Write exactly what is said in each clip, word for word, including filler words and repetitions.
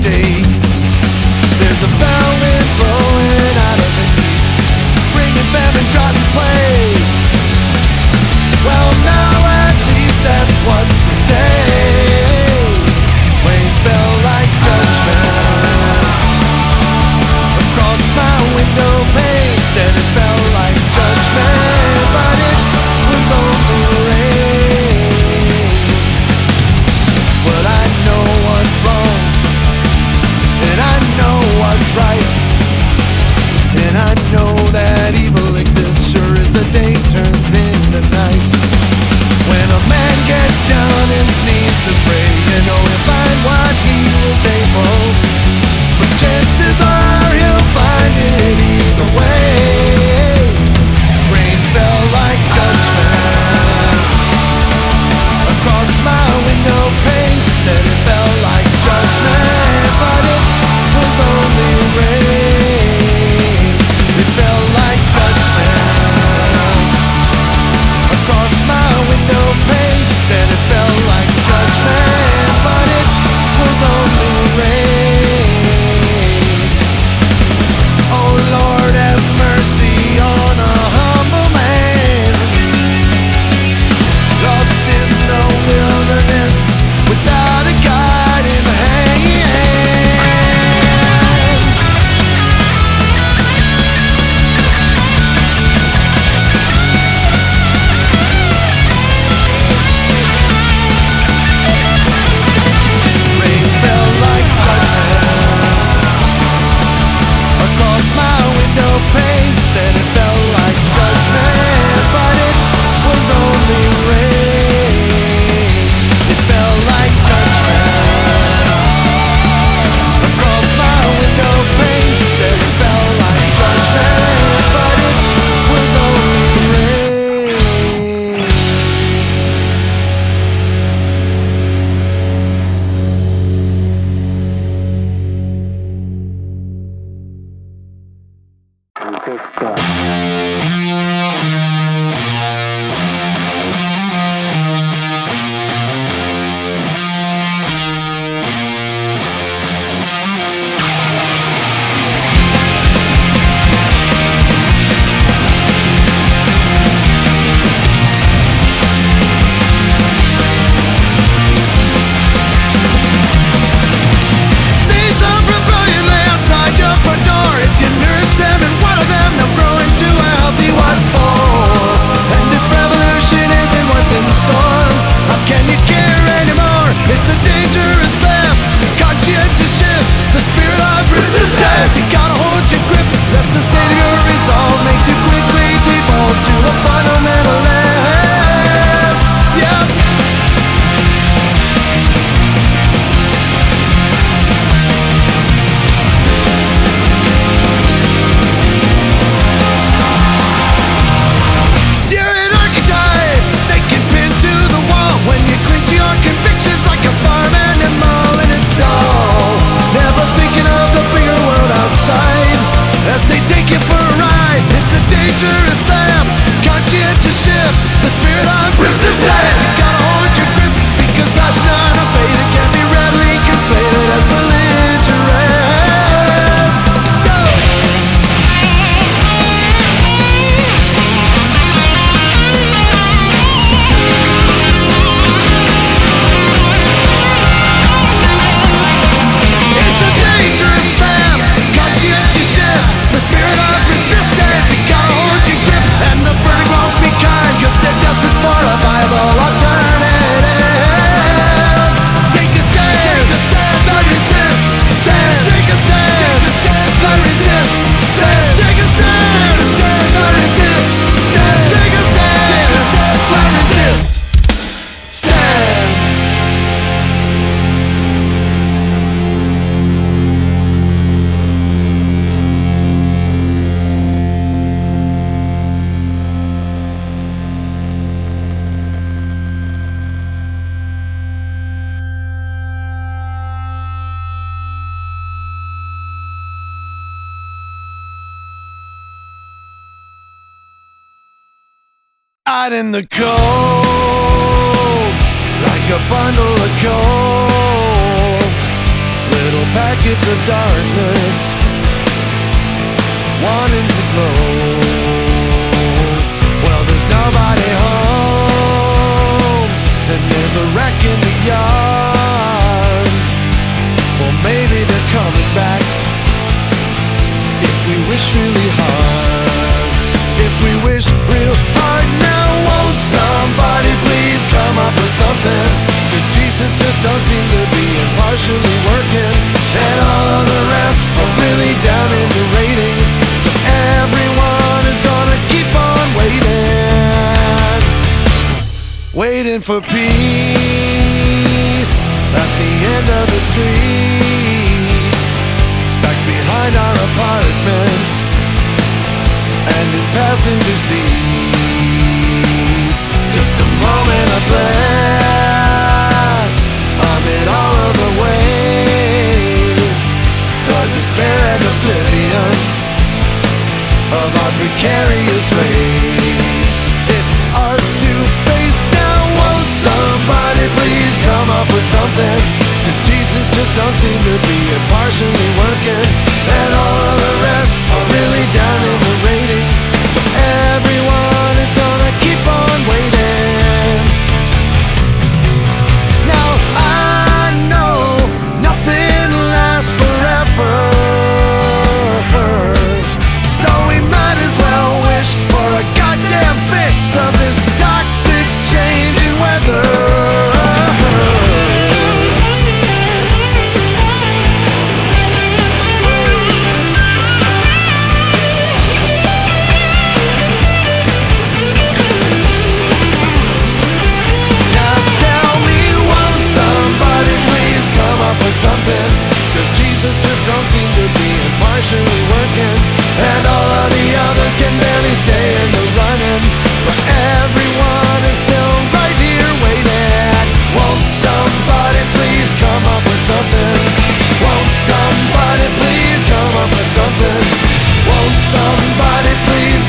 day. There's a violin blowing out of the east, bringing famine, drought, and plague. Well, now at least that's what they say. Rain fell like judgment across my window panes, and it fell like judgment, but it was only rain. Well, I know what's wrong, and I know what's right, and I know that evil exists sure as the day turns into night. When a man gets down on his knees to pray, you know he'll find what he was able, but chances are he'll find it either way. Rain fell like judgment across my window pane, said it fell like judgment, but it was only rain. It fell like judgment across my window pane, said it fell like judgment, but it was only rain. Oh Lord, have mercy on a humble man, lost in the wilderness without a guiding hand. Rain fell like judgment across my window pane, said it fell like judgment, but it was only rain. It fell like judgment across my window pane, said it fell like judgment, but it was only rain. Seeds of rebellion lay outside your front door. If you nurse them and water them, they'll grow into a healthy what for? And if revolution isn't what's in store, how can you care anymore? It's a dangerous lamp, conscientious shift, the spirit of resistance. You gotta hold your grip, that's the state of your resolve. Makes you quickly default to a fundamentalist. Yeah. You're an archetype they can pin to the wall when you cling to your convictions like a farm animal in its stall. Never thinking of the bigger world outside as they take you for a ride. It's a dangerous lamp, conscientious shift, the spirit of resistance. You gotta hold your grip because passion unabated can be readily conflated as belligerence. Go! It's a dangerous lamp, conscientious shift, the spirit of resistance. You gotta hold your grip, and the verdict won't be kind, 'cause they're desperate for a viable alternative. Take a stand, not resist, stand, take a stand, not resist, stand, take a stand, not resist, stand, take a stand, not resist, stand. Out in the cold, like a bundle of coal, little packets of darkness, wanting to glow. Well, there's nobody home, and there's a wreck in the yard. Well, maybe they're coming back if we wish really hard. If we wish real hard now, won't somebody please come up with something? Cause Jesus just don't seem to be impartially working, and all of the rest are really down in the ratings. So everyone is gonna keep on waiting, waiting for peace at the end of the street, back behind our apartment and in passenger seats. Just a moment of bliss amid all of the ways of despair and oblivion of our precarious race. It's ours to face now. Won't somebody please come up with something? Cause Jesus just don't seem to be impartially working, and all of the rest are really down in the ratings. So everyone is gonna keep on waiting. Now I know nothing lasts forever, so we might as well wish for a goddamn fix of this toxic change in weather. Something, cause Jesus just don't seem to be impartially working, and all of the others can barely stay in the running, but everyone is still right here waiting. Won't somebody please come up with something? Won't somebody please come up with something? Won't somebody please?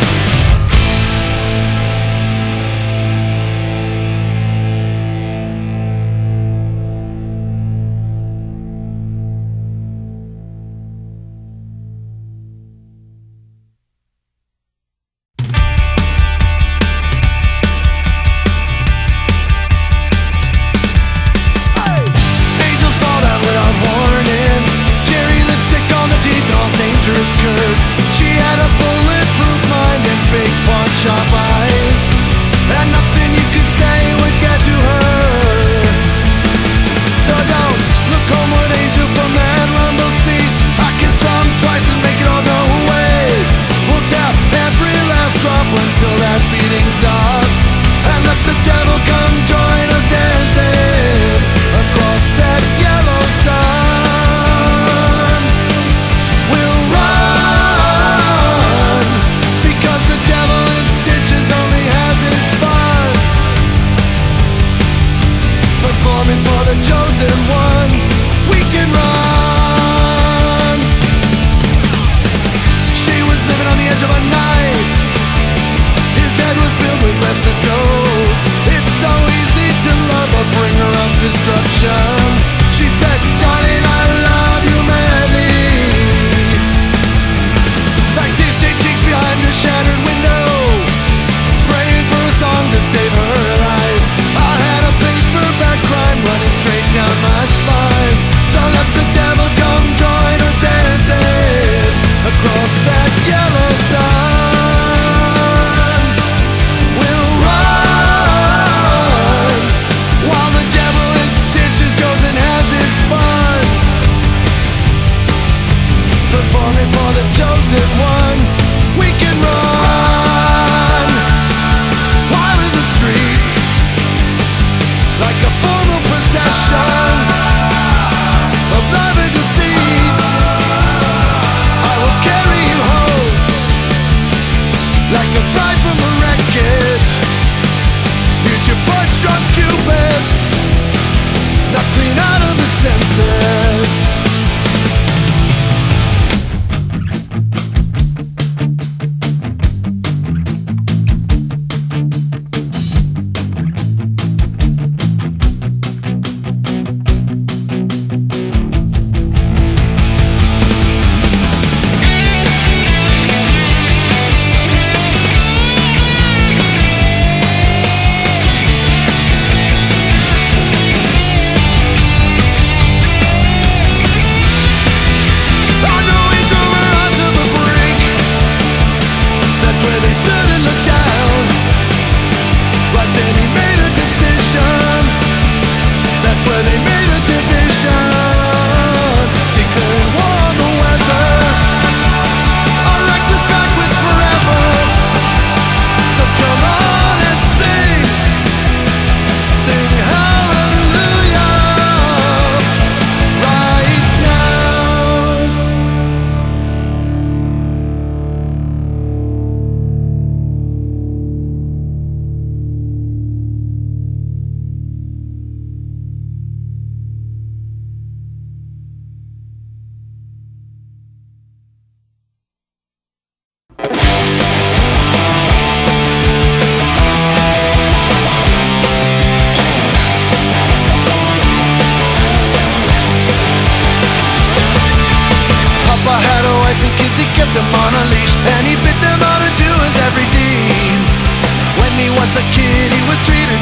She had a bulletproof mind and big pawn sharp eyes, and nothing you could say would get to her. So don't look homeward, angel, from that rumble seat. I can strum twice and make it all go away. We'll tap every last drop until that beating stops, and let the devil come join us dancing across that yellow sun. For the chosen one, we can run. She was living on the edge of a knife. His head was filled with restless ghosts. It's so easy to love a bringer of destruction. She said, darling, I love you madly. Like tear-stained cheeks behind a shattered window, praying for a song to save her life. I had a paperback crime running straight down my spine. So let the devil come join us dancing across that yellow sun. We'll run while the devil in stitches goes and has his fun, performing for the chosen one. We can run while in the street, like a formal procession of love and deceit. I will carry you home like a bride from the wreckage. Here's your punch-drunk Cupid, not clean out of his senses.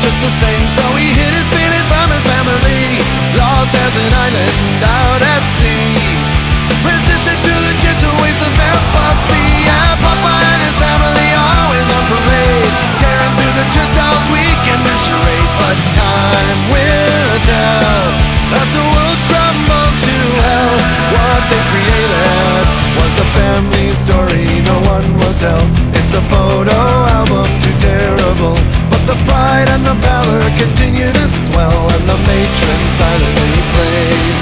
just the same. So he hid his feeling from his family, lost as an island out at sea. Resisted to the gentle waves of empathy. And Papa and his family always on parade, tearing through the turnstiles weekend to charade. But time will tell as the world crumbles to hell. What they created was a family story no one will tell. It's a photo album too terrible, but the pride and the valor continue to swell, and the matron silently prays.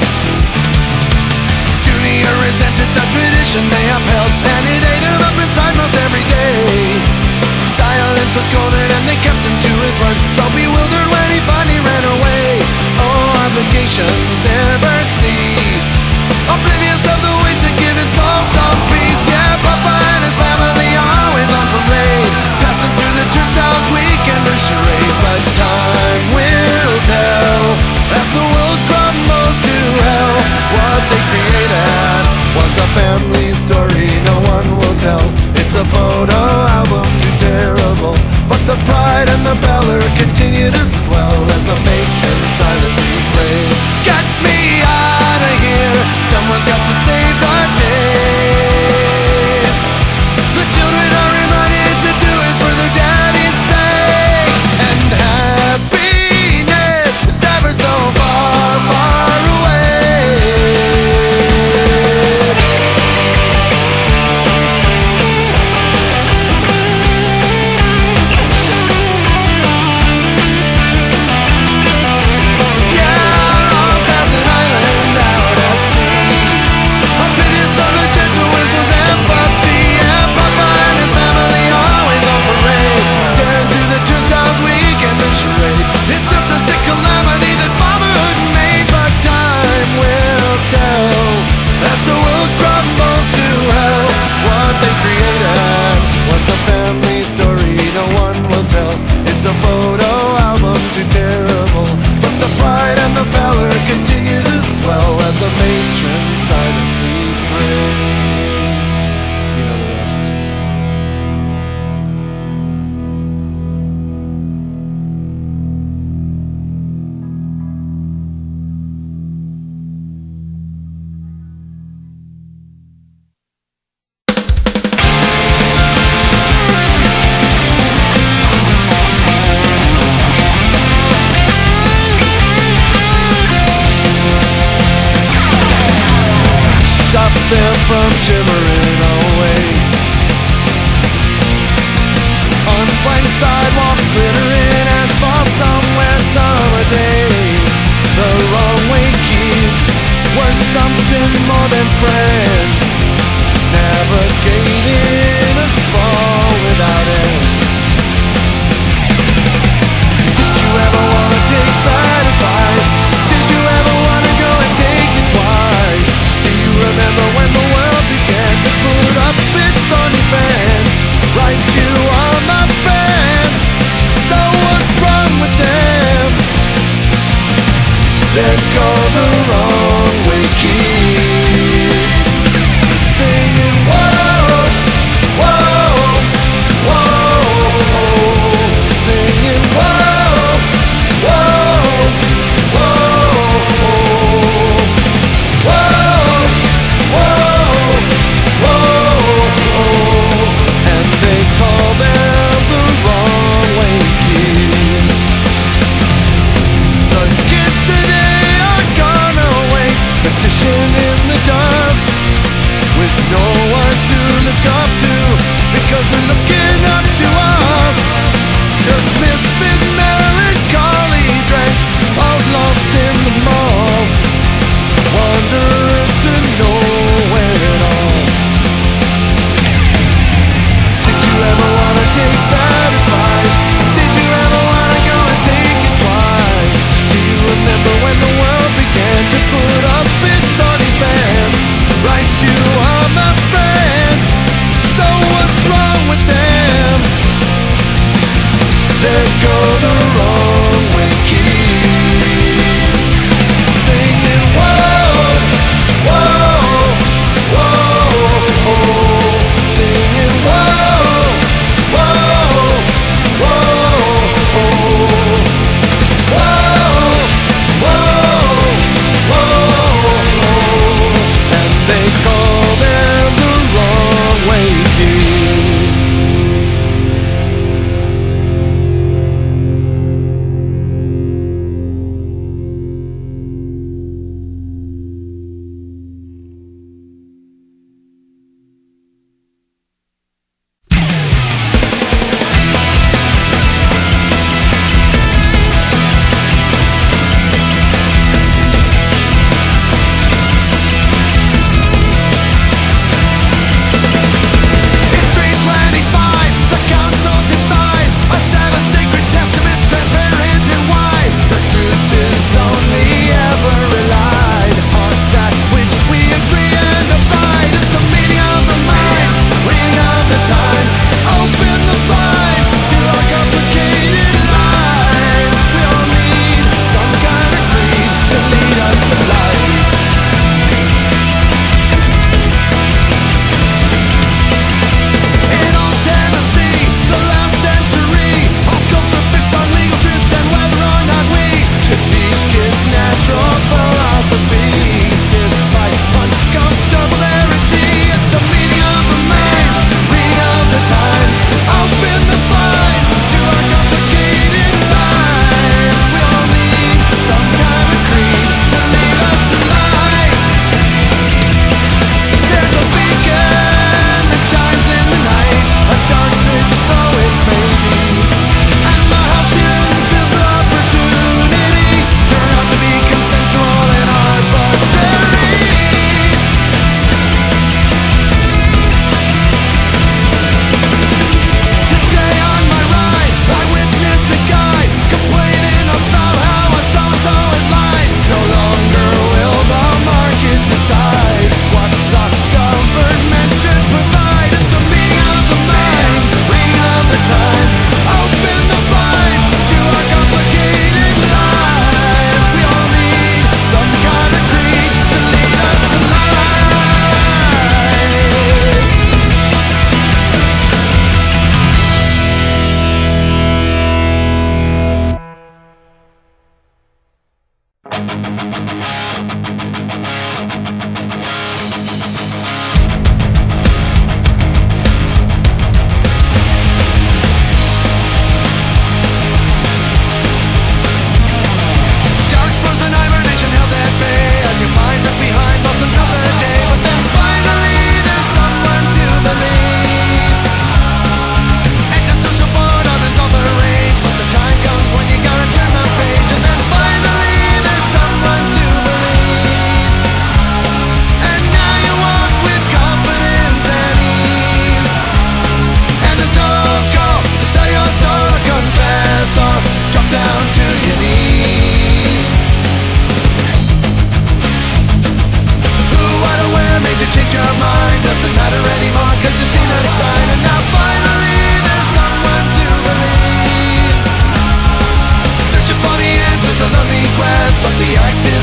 Junior resented the tradition they upheld, and it ate him up inside most every day. Silence was golden and they kept him to his word, so bewildered when he finally ran away. Oh, obligations never cease, oblivious of the ways to give his soul some peace. Yeah, Papa and his family always on parade, passing through the turnstiles weekend to charade. But time will tell as the world crumbles to hell. What they created was a family story no one will tell. It's a photo album too terrible, but the pride and the valor continue to swell as the matron silently prays. Get me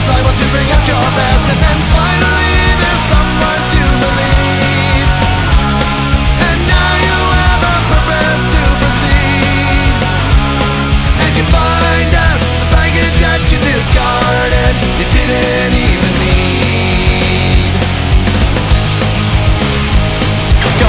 liable to bring out your best. And then finally there's someone to believe, and now you have a purpose to proceed. And you find out the baggage that you discarded you didn't even need. Go.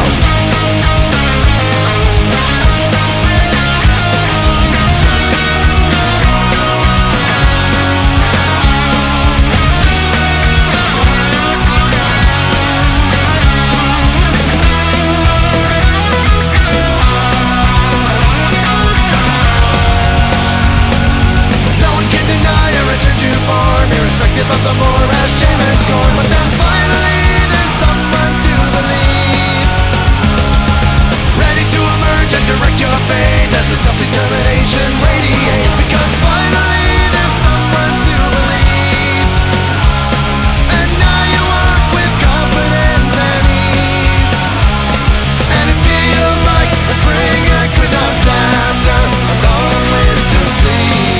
Irrespective of the morass, shame and scorn. But then finally there's someone to believe, ready to emerge and direct your fate as the self-determination radiates. Because finally there's someone to believe, and now you walk with confidence and ease. And it feels like a spring equinox after a long winter sleep.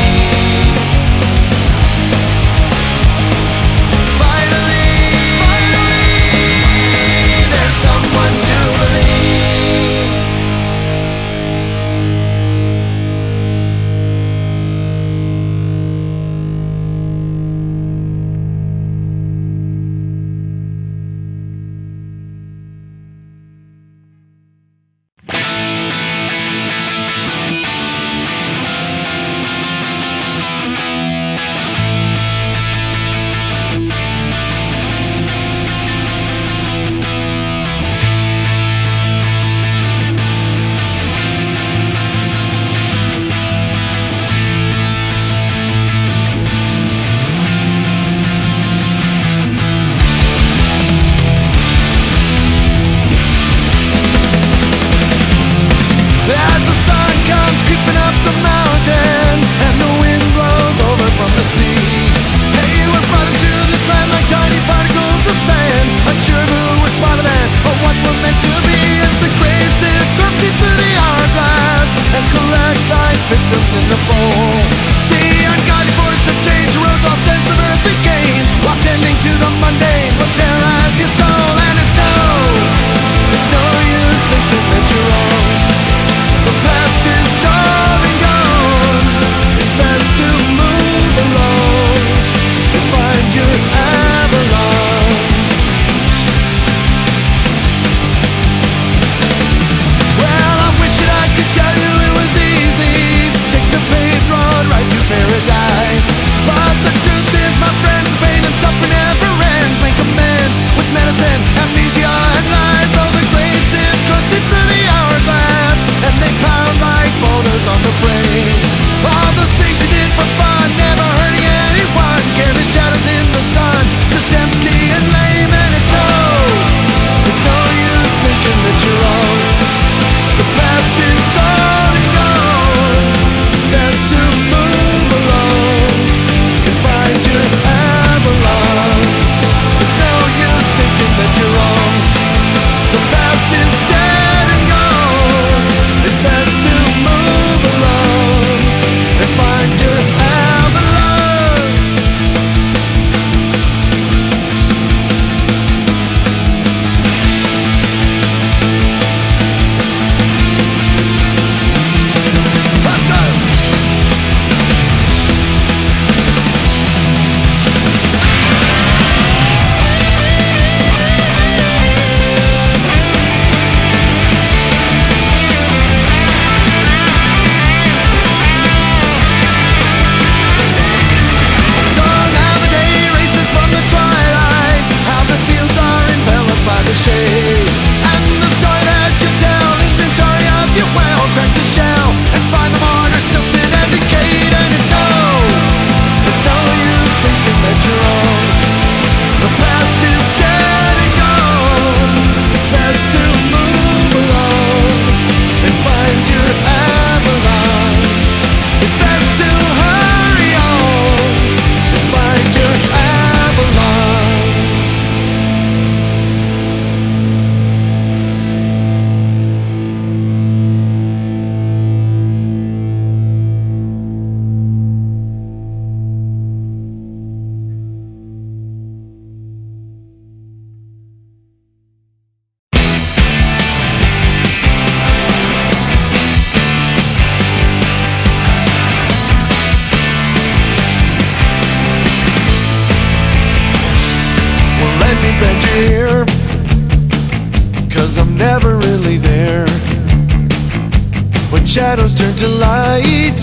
shadows turn to light,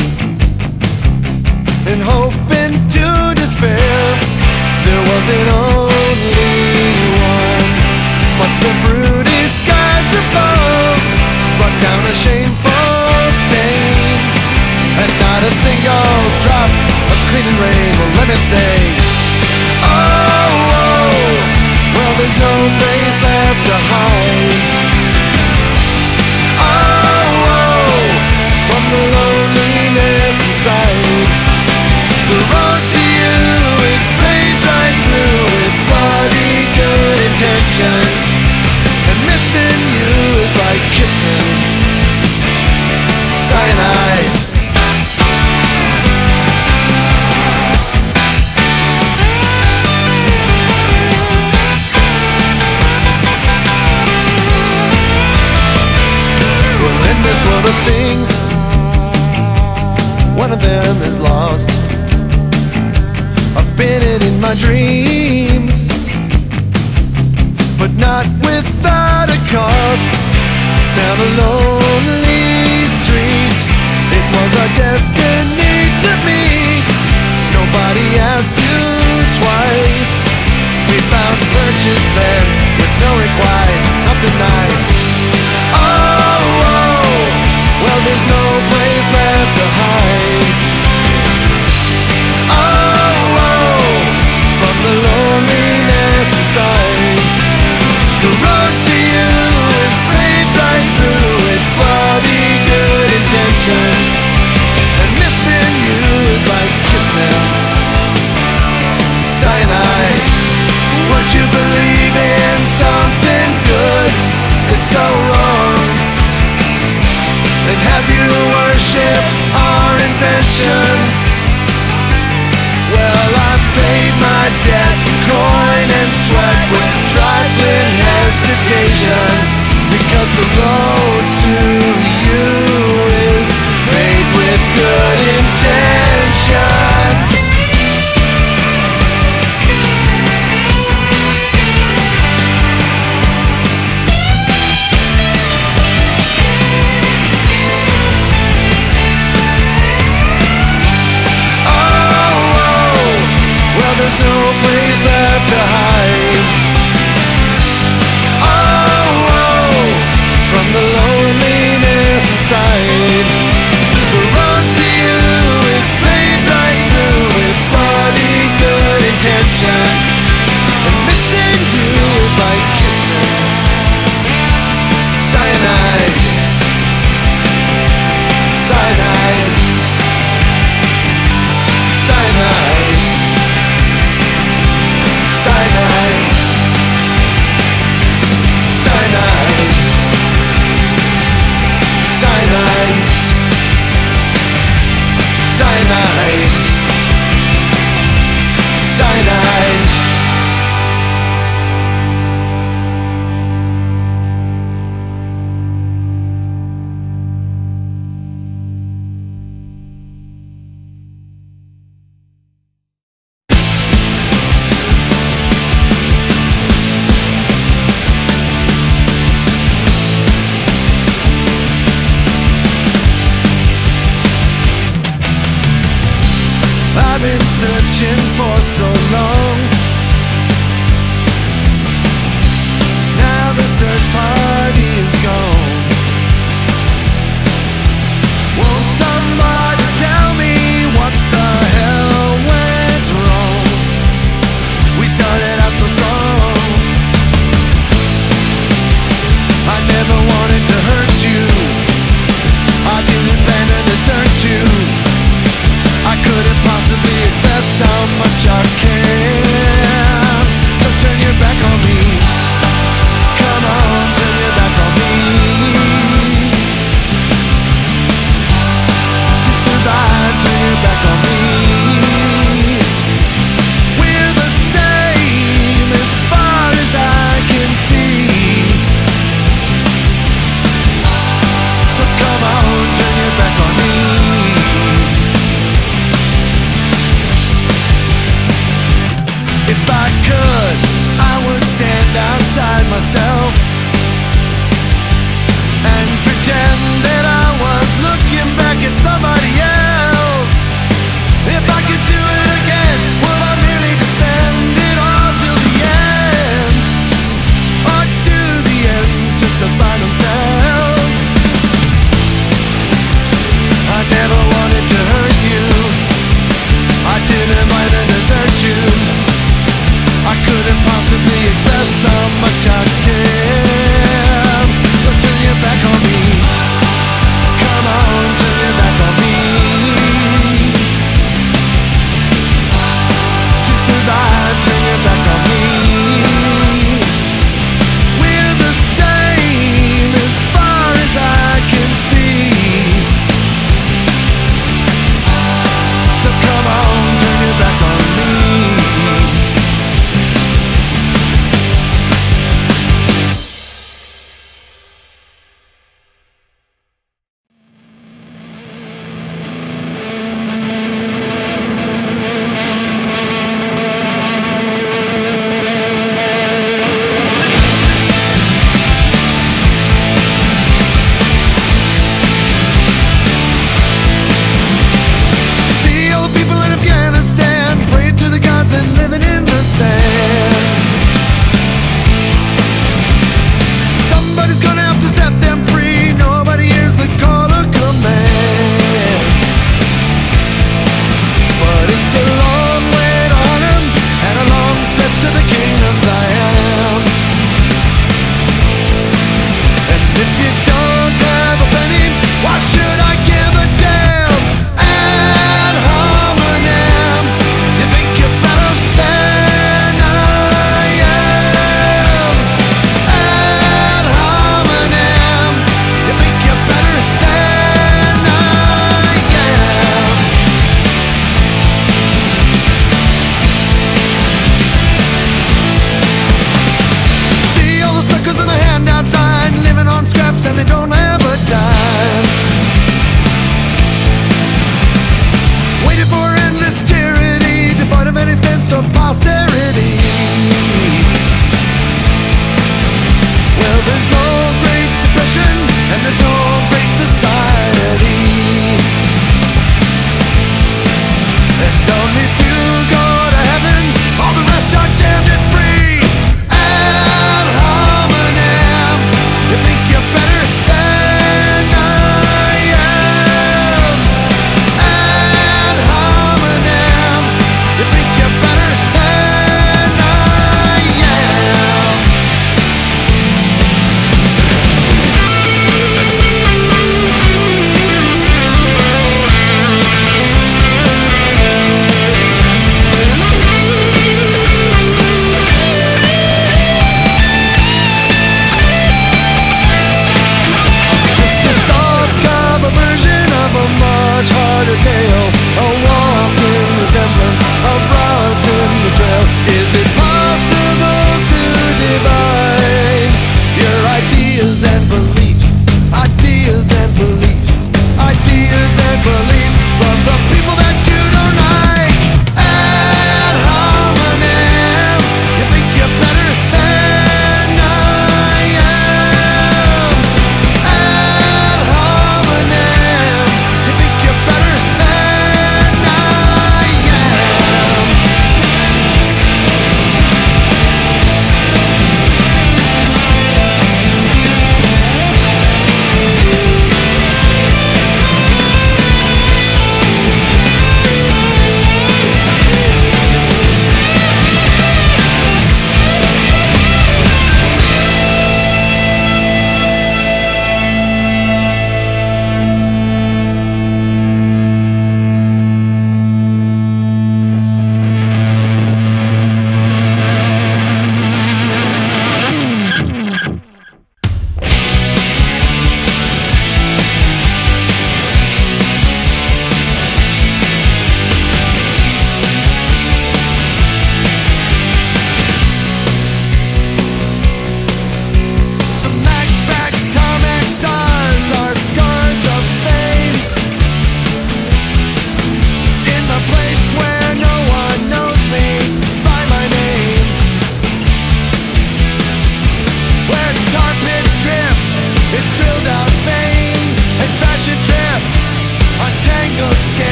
and hope into despair. There wasn't only one, but the broody skies above brought down a shameful stain, and not a single drop of cleaning rain. Well, let me say, oh, oh, well, there's no place left to hide. Oh, oh, from the loneliness inside. The road to you is paved right through with bloody good intentions, and missing you is like kissing cyanide. Well, in this world of things, one of them is lost. I've been it in my dreams, but not without a cost. Down a lonely street, it was our destiny to meet. Nobody asked you twice. We found purchase there with no required, nothing nice. Oh, oh, well, there's no place left to hide. Oh, oh, from the loneliness inside. The road to you is paved right through with bloody good intentions, and missing you is like kissing cyanide. Would you believe in something good? It's so wrong. And have you worshipped our invention? Well, I paid my debt in coin and sweat with trifling hesitation, because the road to you is paved with good intentions. There's no place left to hide. Oh, oh, from the loneliness inside. The road to you is paved right through with bloody good intentions, and missing you is like kissing cyanide. Cyanide. Cyanide. Cyanide, cyanide, cyanide, cyanide, cyanide. I've been searching for so long. Now the search party is gone. Won't somebody tell me what the hell went wrong? We started out so strong. I never wanted to hurt you. I didn't plan to desert you. I couldn't possibly express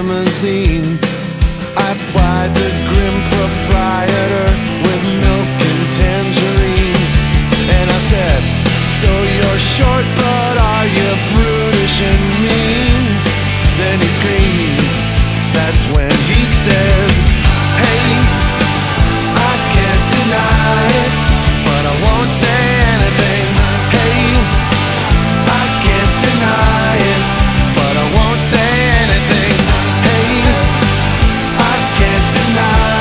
limousine. I plied the grim proprietor with milk and tangerines, and I said, so you're short, but are you brutish and mean? Then he screamed, that's when he said, hey, I can't deny it, but I won't say anything. Hey, I can't deny it, but I won't say anything. Hey, I can't deny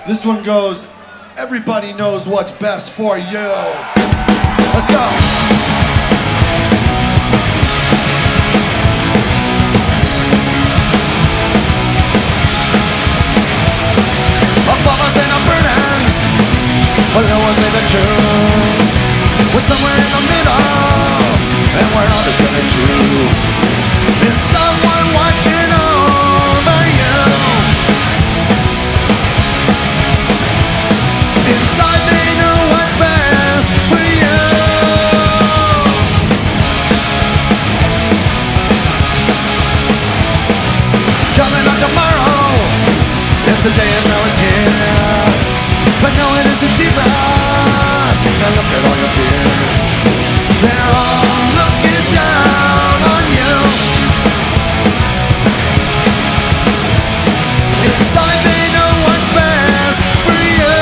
This one goes, everybody knows what's best for you. Let's go. Above us ain't no burdens, but no one's ain't the truth. We're somewhere in the middle, and we're all just gonna do. Is someone watching over you? Inside they know what's best for you. Jumping on tomorrow, and today is how it's here. But no, it isn't Jesus. Take a look at all your peers. They're all looking down on you. Inside they know what's best for you.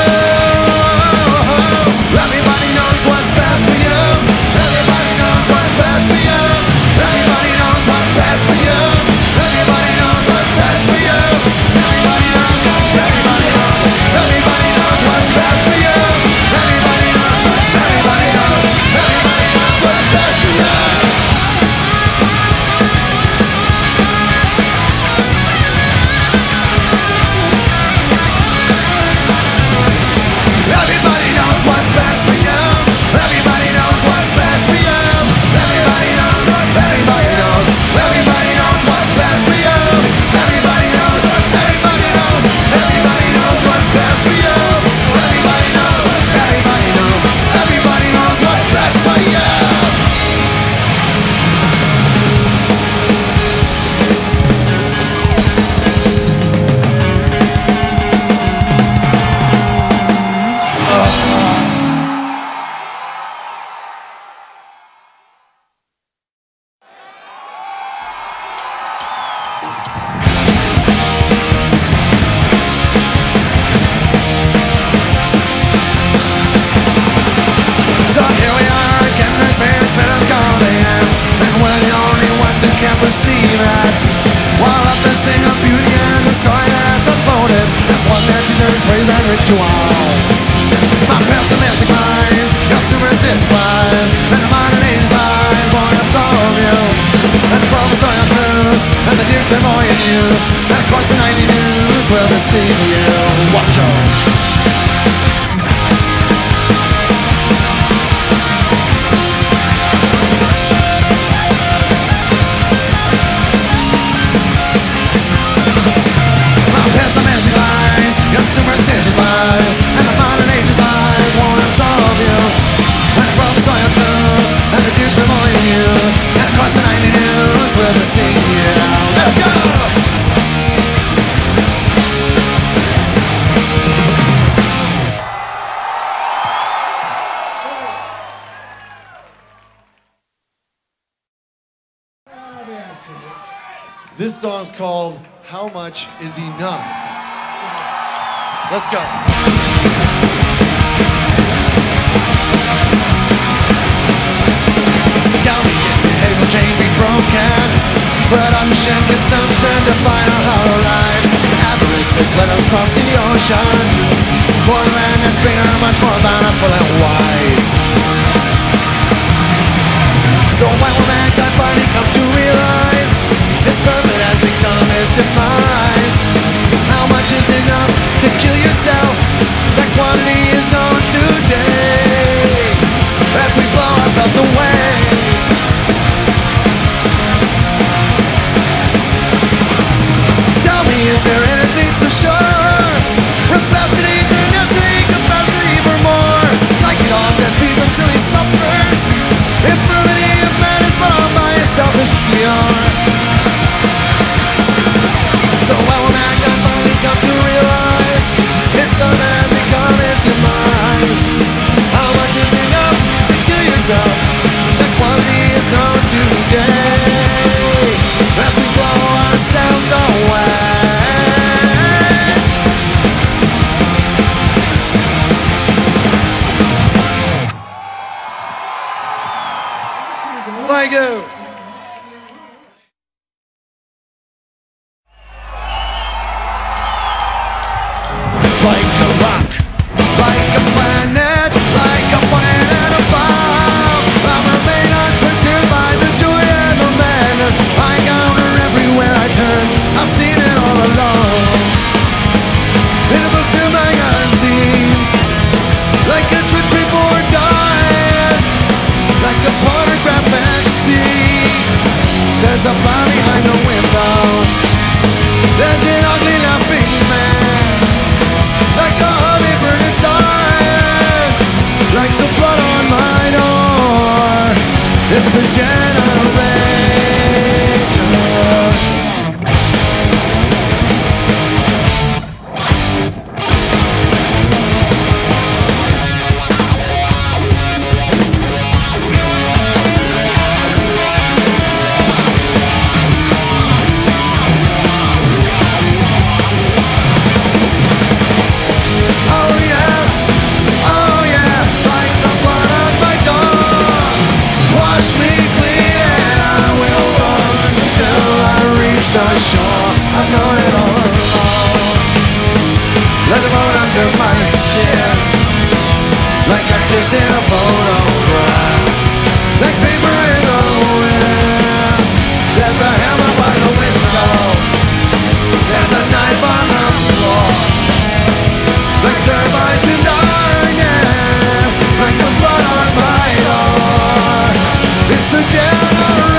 Everybody knows what's best for you. Everybody knows what's best for you. Everybody knows what's best for you. Everybody knows what's best for you. Everybody knows. Everybody knows. Everybody knows what's best for you. Everybody knows. Everybody knows. Everybody knows what's best for you. Everybody knows what's best for you. Everybody knows what's best for you. Everybody knows. Everybody knows. Everybody knows what's best for you. Everybody knows. Everybody knows. Everybody knows what's best for you. Everybody knows. Everybody knows. Everybody knows what's best for you. So here we are again, the spirits been us calling, and we're the only ones who can perceive it. While others sing of beauty and the story that's unfolded, that's one that deserves praise and ritual. My pessimistic minds, your superstitious lies, and the modern age lies won't absolve you. And the promise of your truth, and the dear clairvoyant youth, and of course the nightly news will deceive you. Watch out. Pessimistic lies, your superstitious lies, and the modern age's lies won't absolve you. And the promise of your truth, and the duke clairvoyant youth, and of course the nightly news will deceive you. Let's go! This song's called How Much Is Enough? Let's go. Tell me, is the hateful chain be broken? Production, consumption, define our hollow lives. Avarice has led us across the ocean toward a land that's bigger, much more bountiful and wise. So when will mankind finally come to realize his purpose has become his demise? How much is enough to kill yourself? That quantity is known today as we blow ourselves away. Tell me, is there anything so sure? Rapacity, tenacity, capacity for more. Like a dog that feeds until he suffers. Infirmity of man is put on by a selfish cure. So when will mankind finally come to realize his son has become his demise? How much is enough to kill yourself? The quantity is known today as we blow ourselves away. Thank you. Like a rock, like a planet, like a planet above. I'm remain unperturbed by the joy and the madness. I counter everywhere I turn. I've seen it all along. In the books and magazines, like a twitch before dying, like a pornographic scene. There's a fire behind the window. There's an ugly laughing man, like a hummingbird in science, like the blood on my door. It's the generator. The shore, I've known it all along. Let the bone under my skin, like actors in a photograph, like paper in the wind. There's a hammer by the window, there's a knife on the floor, like termites in darkness, like the blood on my door. It's the generator.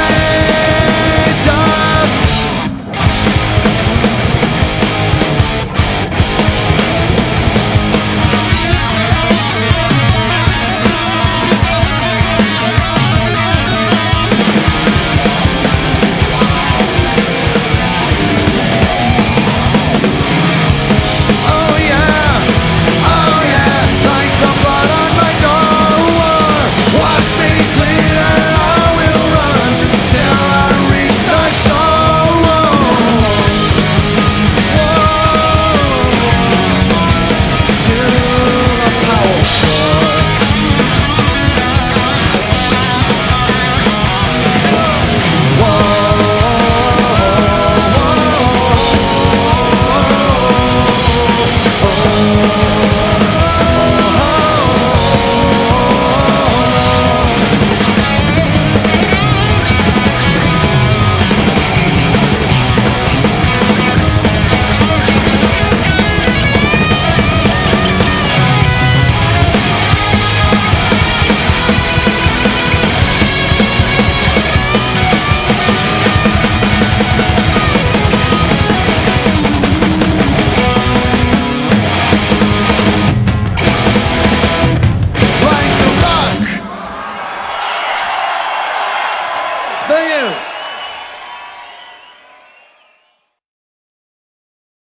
Thank you.